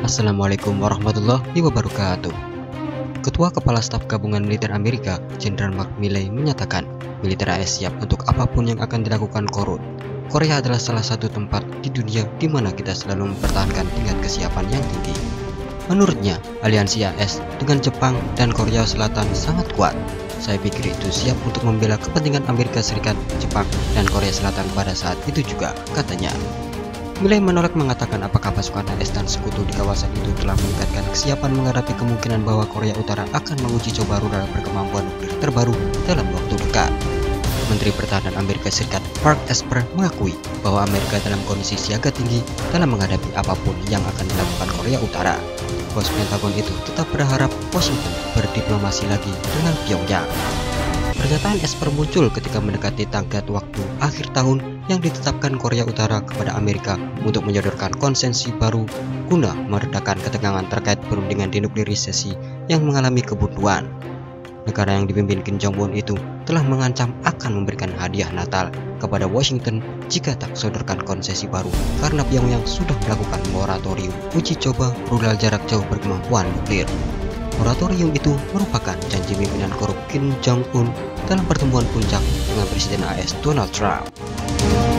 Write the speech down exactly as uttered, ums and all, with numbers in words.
Assalamualaikum warahmatullahi wabarakatuh. Ketua Kepala Staf Gabungan Militer Amerika, Jenderal Mark Milley, menyatakan militer A S siap untuk apapun yang akan dilakukan Korut. Korea adalah salah satu tempat di dunia di mana kita selalu mempertahankan tingkat kesiapan yang tinggi. Menurutnya, aliansi A S dengan Jepang dan Korea Selatan sangat kuat. Saya pikir itu siap untuk membela kepentingan Amerika Serikat, Jepang, dan Korea Selatan pada saat itu juga, katanya. Milley menolak mengatakan apakah pasukan A S dan sekutu di kawasan itu telah meningkatkan kesiapan menghadapi kemungkinan bahwa Korea Utara akan menguji coba rudal berkemampuan nuklir terbaru dalam waktu dekat. Menteri Pertahanan Amerika Serikat Mark Esper mengakui bahwa Amerika dalam kondisi siaga tinggi dalam menghadapi apapun yang akan dilakukan Korea Utara. Pos Pentagon itu tetap berharap Washington berdiplomasi lagi dengan Pyongyang. Pernyataan Esper muncul ketika mendekati tenggat waktu akhir tahun yang ditetapkan Korea Utara kepada Amerika untuk menyodorkan konsensi baru guna meredakan ketegangan terkait perundingan denuklirisasi yang mengalami kebuntuan. Negara yang dipimpin Kim Jong-un itu telah mengancam akan memberikan hadiah Natal kepada Washington jika tak sodorkan konsesi baru karena Pyongyang sudah melakukan moratorium uji coba rudal jarak jauh berkemampuan nuklir. Moratorium itu merupakan janji pimpinan korup Kim Jong-un dalam pertemuan puncak dengan Presiden A S Donald Trump.